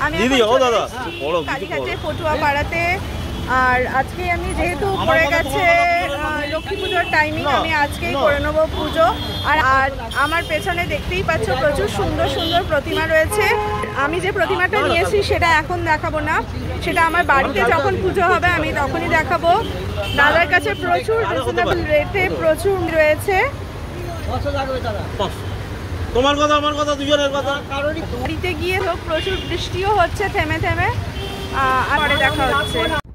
আমি কালীঘাটে পটুয়া পাড়াতে। আর আজকে আমি যেহেতু পড়ে গেছে লক্ষ্মী পুজোর টাইমিং, আমি আজকেই করে নেবো পুজো। আর আমার পেছনে দেখতেই পাচ্ছ প্রচুর সুন্দর সুন্দর প্রতিমা রয়েছে। আমি যে প্রতিমাটা নিয়েছি সেটা এখন দেখাবো না, সেটা আমার বাড়িতে যখন পুজো হবে আমি তখনই দেখাবো। দাদার কাছে প্রচুর রিজনেবল রেটে প্রচুর রয়েছে। তোমার কথা আমার কথা দুজনের কথা। বাড়িতে গিয়ে প্রচুর বৃষ্টিও হচ্ছে থেমে থেমে, পরে দেখা হচ্ছে।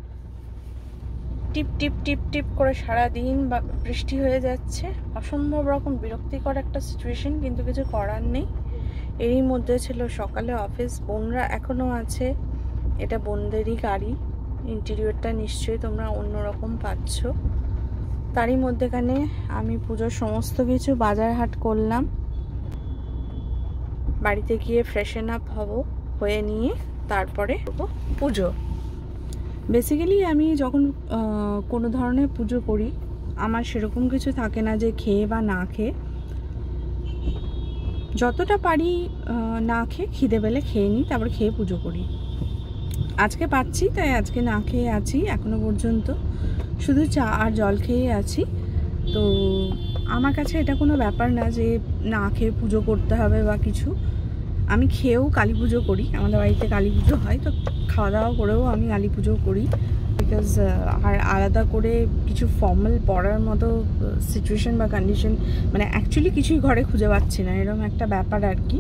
টিপ টিপ টিপ টিপ করে সারাদিন বৃষ্টি হয়ে যাচ্ছে, অসম্ভব রকম বিরক্তিকর একটা সিচুয়েশন, কিন্তু কিছু করার নেই। এরই মধ্যে ছিল সকালে অফিস, বোনরা এখনও আছে। এটা বোনদেরই গাড়ি, ইন্টেরিয়রটা নিশ্চয়ই তোমরা অন্যরকম পাচ্ছ। তারই মধ্যেখানে আমি পুজোর সমস্ত কিছু বাজার হাট করলাম। বাড়িতে গিয়ে ফ্রেশন আপ হয়ে নিয়ে তারপরে পুজো। বেসিক্যালি আমি যখন কোনো ধরনের পুজো করি আমার সেরকম কিছু থাকে না যে খেয়ে বা না খেয়ে, যতটা পারি না খেয়ে, খিদে পেলে খেয়ে নিই, তারপর খেয়ে পুজো করি। আজকে পাচ্ছি তাই আজকে না খেয়ে আছি এখনো পর্যন্ত, শুধু চা আর জল খেয়ে আছি। তো আমার কাছে এটা কোনো ব্যাপার না যে না খেয়ে পুজো করতে হবে বা কিছু। আমি খেয়েও কালী পুজো করি, আমাদের বাড়িতে কালী পুজো হয়, তো খাওয়া দাওয়া করেও আমি কালী পুজো করি। বিকজ আর আলাদা করে কিছু ফর্মাল পড়ার মতো সিচুয়েশন বা কন্ডিশন মানে অ্যাকচুয়ালি কিছুই ঘরে খুঁজে পাচ্ছি না, এরকম একটা ব্যাপার আর কি।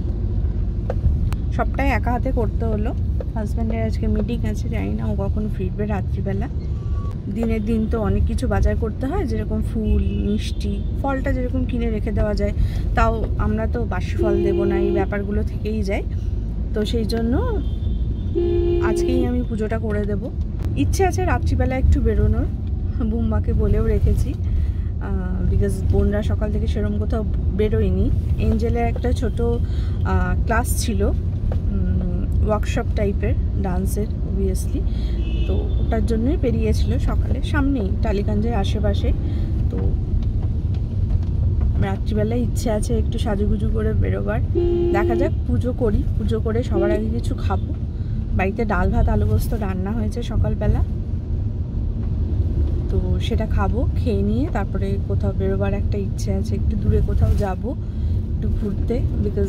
সবটাই একা হাতে করতে হলো। হাজব্যান্ডের আজকে মিটিং আছে, জানি না ও কখন ফিরবে রাত্রিবেলা। দিনের দিন তো অনেক কিছু বাজার করতে হয়, যেরকম ফুল মিষ্টি, ফলটা যেরকম কিনে রেখে দেওয়া যায়, তাও আমরা তো বাসি ফল দেবো না, এই ব্যাপারগুলো থেকেই যায়। তো সেই জন্য আজকেই আমি পুজোটা করে দেব। ইচ্ছে আছে রাত্রিবেলা একটু বেরোনোর, বুম্বাকে বলেও রেখেছি, বিকজ বোনরা সকাল থেকে সেরকম কোথাও বেরোয়নি। এঞ্জেলের একটা ছোট ক্লাস ছিল, ওয়ার্কশপ টাইপের ডান্সের অবভিয়াসলি, তো ওটার জন্যই বেরিয়েছিল সকালে, সামনেই টালিগঞ্জের আশেপাশে। তো রাত্রিবেলায় ইচ্ছে আছে একটু সাজুগুজু করে বেরোবার, দেখা যাক। পুজো করি, পুজো করে সবার আগে কিছু খাবো। বাড়িতে ডাল ভাত আলু পোস্ত রান্না হয়েছে সকালবেলা, তো সেটা খাবো। খেয়ে নিয়ে তারপরে কোথাও বেরোবার একটা ইচ্ছে আছে, একটু দূরে কোথাও যাব একটু ঘুরতে, বিকজ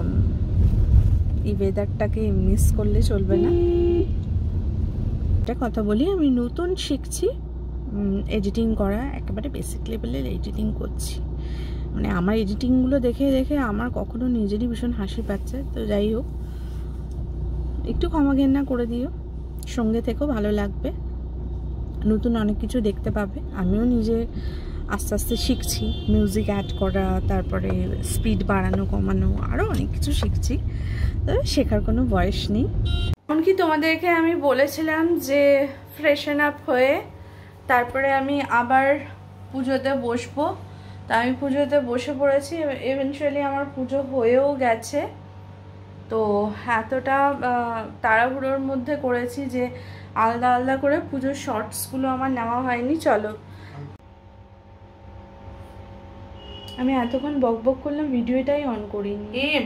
এই ওয়েদারটাকে মিস করলে চলবে না। একটা কথা বলি, আমি নতুন শিখছি এডিটিং করা, একেবারে বেসিক লেভেলের এডিটিং করছি। মানে আমার এডিটিংগুলো দেখে দেখে আমার কখনো নিজেরই ভীষণ হাসি পাচ্ছে। তো যাই হোক, একটু ক্ষমা ঘেন্না করে দিও, সঙ্গে থেকেও ভালো লাগবে। নতুন অনেক কিছু দেখতে পাবে। আমিও নিজে আস্তে আস্তে শিখছি মিউজিক অ্যাড করা, তারপরে স্পিড বাড়ানো কমানো, আরও অনেক কিছু শিখছি। তবে শেখার কোনো বয়স নেই। এমনকি তোমাদেরকে আমি বলেছিলাম যে ফ্রেশন আপ হয়ে তারপরে আমি আবার পুজোতে বসবো, তা আমি পুজোতে বসে পড়েছি। ইভেনচুয়ালি আমার পুজো হয়েও গেছে। তো এতটা তাড়াহুড়োর মধ্যে করেছি যে আলাদা আলাদা করে পুজোর শর্টসগুলো আমার নেওয়া হয়নি। চলো, আমি এতক্ষণ বক বক করলাম, ভিডিওটাই অন করিনি।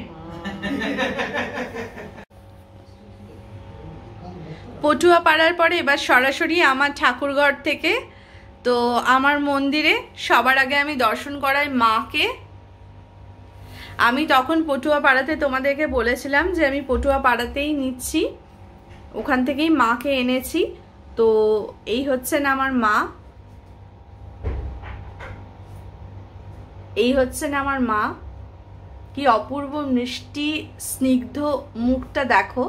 পটুয়া পাড়ার পরে এবার সরাসরি আমার ঠাকুরঘর থেকে। তো আমার মন্দিরে সবার আগে আমি দর্শন করাই মাকে। আমি তখন পটুয়া পাড়াতে তোমাদেরকে বলেছিলাম যে আমি পটুয়া পাড়াতেই নিচ্ছি, ওখান থেকেই মাকে এনেছি। তো এই হচ্ছেন আমার মা, এই হচ্ছেন আমার মা। কি অপূর্ব মিষ্টি স্নিগ্ধ মুখটা দেখো।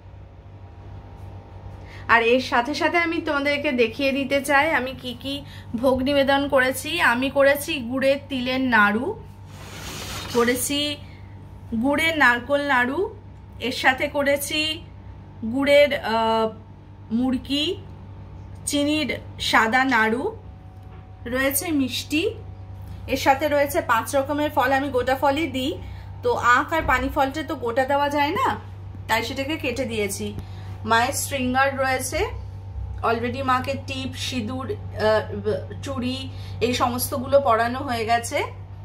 আর এর সাথে সাথে আমি তোমাদেরকে দেখিয়ে দিতে চাই আমি কি কি ভোগ নিবেদন করেছি। আমি করেছি গুড়ের তিলের নাড়ু, করেছি গুড়ের নারকোল নাড়ু, এর সাথে করেছি গুড়ের মুড়কি, চিনির সাদা নাড়ু, রয়েছে মিষ্টি, এর সাথে রয়েছে 5 রকমের ফল। আমি গোটা ফলই দিই, তো আখ আর পানি ফলটা তো গোটা দেওয়া যায় না, তাই সেটাকে কেটে দিয়েছি। মায়ের শৃঙ্গার রয়েছে, অলরেডি মাকে টিপ সিঁদুর চুড়ি এই সমস্তগুলো পরানো হয়ে গেছে,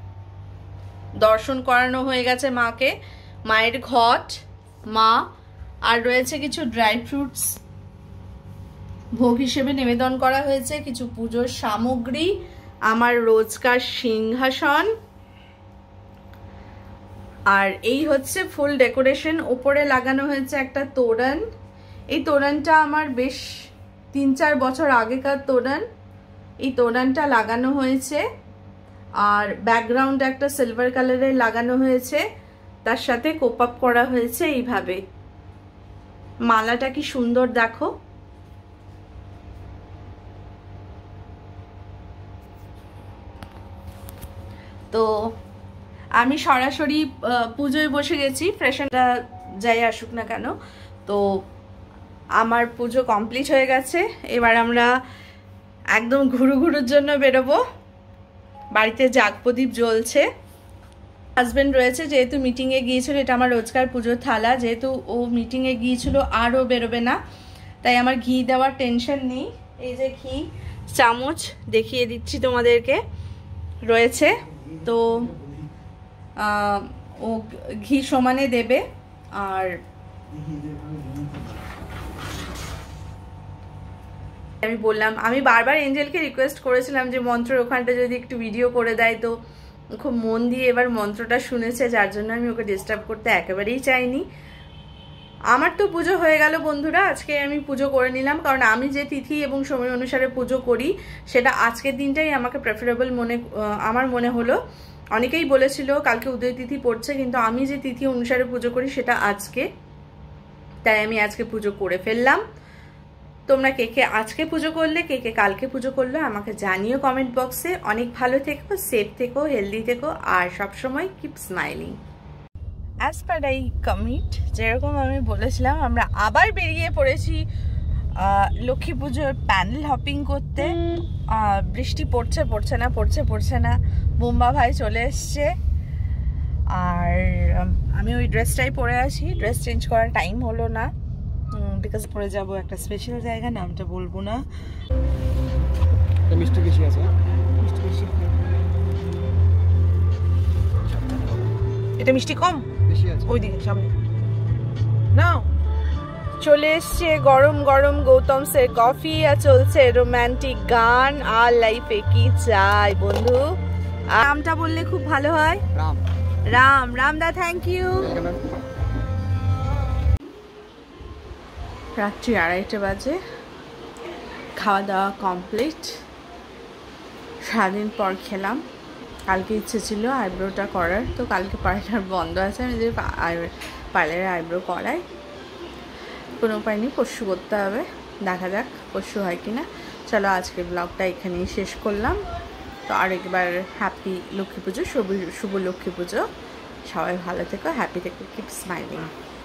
দর্শন করানো হয়ে গেছে মাকে। মায়ের ঘট, মা, আর রয়েছে কিছু ড্রাই ফ্রুটস ভোগ হিসেবে নিবেদন করা হয়েছে, কিছু পুজোর সামগ্রী, আমার রোজকার সিংহাসন, আর এই হচ্ছে ফুল ডেকোরেশন। ওপরে লাগানো হয়েছে একটা তোরণ। এই তোরণটা আমার বেশ 3-4 বছর আগেকার তোরণ। এই তোরণটা লাগানো হয়েছে, আর ব্যাকগ্রাউন্ড একটা সিলভার কালারের লাগানো হয়েছে, তার সাথে কোপ আপ করা হয়েছে এইভাবে। মালাটা কি সুন্দর দেখো। তো আমি সরাসরি পুজোয় বসে গেছি, ফ্রেশনটা যাই আসুক না কেন। তো আমার পুজো কমপ্লিট হয়ে গেছে। এবার আমরা একদম ঘুরুর জন্য বেরোবো। বাড়িতে জাগ প্রদীপ জ্বলছে। হাজব্যান্ড রয়েছে, যেহেতু মিটিংয়ে গিয়েছিল, এটা আমার রোজকার পুজোর থালা, যেহেতু ও মিটিংয়ে গিয়েছিল আর ও বেরোবে না, তাই আমার ঘি দেওয়ার টেনশন নেই। এই যে ঘি চামচ দেখিয়ে দিচ্ছি তোমাদেরকে রয়েছে। তো ও ঘি সমানে দেবে। আর আমি বললাম, আমি বারবার এঞ্জেলকে রিকোয়েস্ট করেছিলাম যে মন্ত্রের ওখানটা যদি একটু ভিডিও করে দেয়, তো খুব মন দিয়ে এবার মন্ত্রটা শুনেছে, যার জন্য আমি ওকে ডিস্টার্ব করতে একেবারেই চাইনি। আমার তো পুজো হয়ে গেল বন্ধুরা, আজকে আমি পুজো করে নিলাম, কারণ আমি যে তিথি এবং সময় অনুসারে পুজো করি সেটা আজকের দিনটাই আমাকে প্রেফারেবল আমার মনে হলো। অনেকেই বলেছিল কালকে উদয় তিথি পড়ছে, কিন্তু আমি যে তিথি অনুসারে পুজো করি সেটা আজকে, তাই আমি আজকে পুজো করে ফেললাম। তোমরা কে কে আজকে পুজো করলে, কে কে কালকে পুজো করলে আমাকে জানিও কমেন্ট বক্সে। অনেক ভালো থেকো, সেফ থেকো, হেলদি থেকো, আর সবসময় keep smiling. As per I commit, যেরকম আমি বলেছিলাম, আমরা আবার বেরিয়ে পড়েছি লক্ষ্মী পুজোর প্যানেল হপিং করতে। বৃষ্টি পড়ছে না, বুম্বা ভাই চলে এসছে, আর আমি ওই ড্রেসটাই পরে আছি। ড্রেস চেঞ্জ করার টাইম হলো না, বিকজ পরে যাব একটা স্পেশাল জায়গা, নামটা বলবো না। মিষ্টি বেশি আছে, এটা মিষ্টি কম বেশি আছে ওইদিকে সামনে না। চলে এসছে গরম গরম গৌতম স্যার কফি, আর চলছে রোমান্টিক গান। আর লাইফে কি চাই বন্ধু? নামটা বললে খুব ভালো হয়। রামদা, থ্যাংক ইউ। রাত্রি 2:30 বাজে, খাওয়া দাওয়া কমপ্লিট। সারাদিন পর খেলাম। কালকে ইচ্ছে ছিল আইব্রোটা করার, তো কালকে পার্লার বন্ধ আছে। আমি যদি পার্লারে আইব্রো করাই, কোনো উপায় নেই, পরশু করতে হবে। দেখা যাক পরশু হয় কিনা। চলো আজকের ব্লগটা এখানেই শেষ করলাম। তো আরেকবার হ্যাপি লক্ষ্মী পুজো, শুভ লক্ষ্মী পুজো। সবাই ভালো থেকো, হ্যাপি থেকো, কিপ স্মাইলিং।